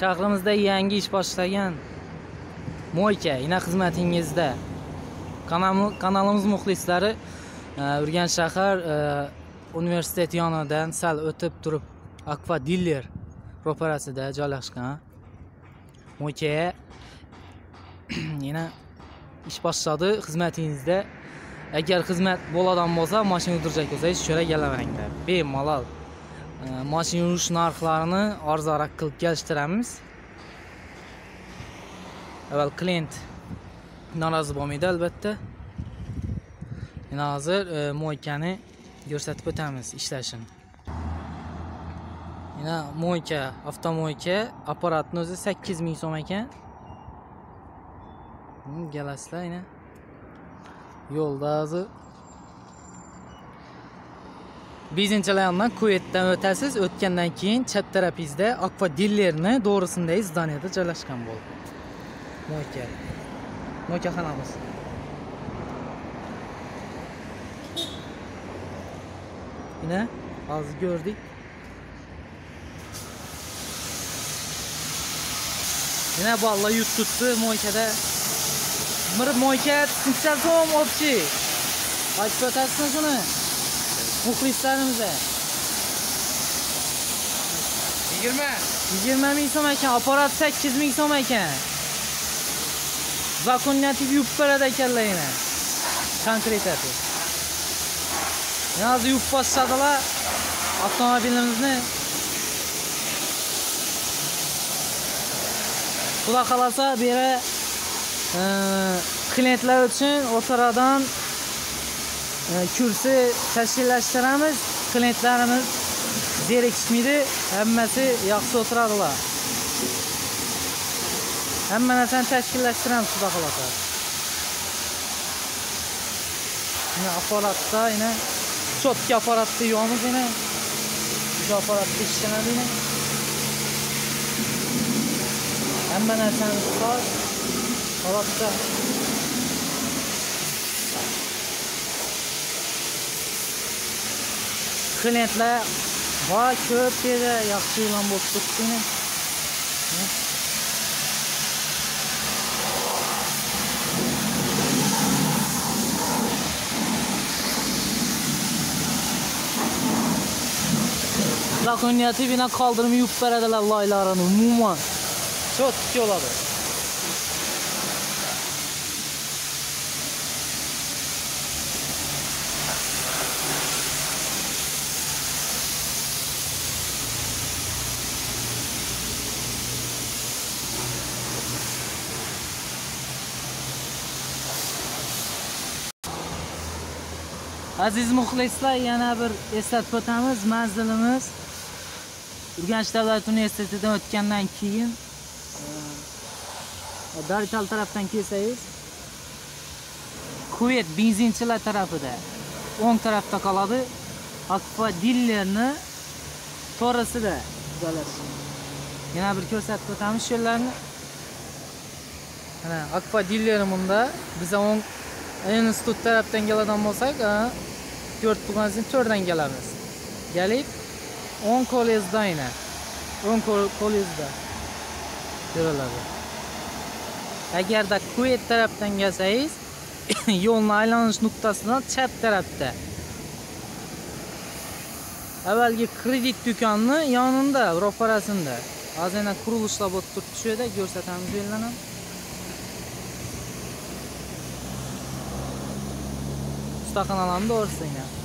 Shahrimizda yangi ish boshlagan Mo'yka ina xizmatingizda. Kanalimiz muxlislari Urganch shahar universitet yonidan sal o'tib turib Aqua Dealer ro'parasida joylashgan Mo'ykaga yana ish boshladi xizmatingizda. Agar xizmat bo'ladigan bo'lsa, mashina yurdirjak bo'lsangiz, cho'ra galavanglar. Bemalol mashina yurish narxlarini arzonroq qilib kelishtiramiz. Avval klient norozi bo'lmaydi albatta. Yana hozir Mo'ykani ko'rsatib o'tamiz ishlashini. Yana Mo'yka, avtomo'yka apparatning o'zi 8000 so'm ekan. Galasizlar yana. Yo'lda hozir benzinchalardan Kuveytdan o'tasiz. O'tgandan keyin chap tarafingizda Aqua Dealerni to'g'risindagi zdaniyada joylashgan bo'ldi. Mo'yka xonamiz. Yana hozir ko'rdik. Yana balla yut tutdi Mo'ykada. Bir Mo'yka tinchal so'm olibchi. Aytib o'tasizmi shuni? Muxlislarimizga. 20 ming so'm ekan, apparat 8000 so'm ekan. Zakonyativ yuvib beradi ekanlar yana. Konkretati. Hozir yuvib boshladilar avtomobilimizni. Xudo xolasa bu yerga klientlar uchun o'tiradan kursi tashkillashtiramiz. Klientlarimiz zerikishmaydi, hammasi yaxshi o'tiradilar. Hamma narsani tashkillashtiramiz xudo xolasa. Mana apparatda yana cho'tka apparatni yuvamiz yana. Shu apparatda ishlanadi yana. Hamma narsani soz holatda klientlar va ko'p yerda yaxshi e'lon bo'lib turibdi. Zakonyativ bina qoldirib yuvib beradilar loylarini umuman. Cho'tki oladi. Aziz muxlislar, yana bir eslatib o'tamiz. Manzilimiz Urganch davlat universitetidan o'tgandan keyin Darchal tarafdan kelsangiz Kuveyt benzinchilar tarafida o'ng tarafda qoladi. Aqua Dealerni to'g'risida joylashgan. Yana bir ko'rsatib o'tamiz shu yerlarni. Mana Aqua Dealer bunda biz o'ng institut tarafdan keladigan bo'lsak, 4.4 dan kelamiz. Kelib o'ng ko'lizda yana. O'ng ko'lizda ko'riladi. Agarda Kuveyt tarafdan kelsangiz, yo'lning aylanish nuqtasidan chap tarafda. Avvalgi kredit do'koni yonida, ro'parasida. Hozir yana qurilishlar bo'lib turibdi, shu yerda ko'rsatamiz yo'llarni. Ustaxonalarni to'g'risida.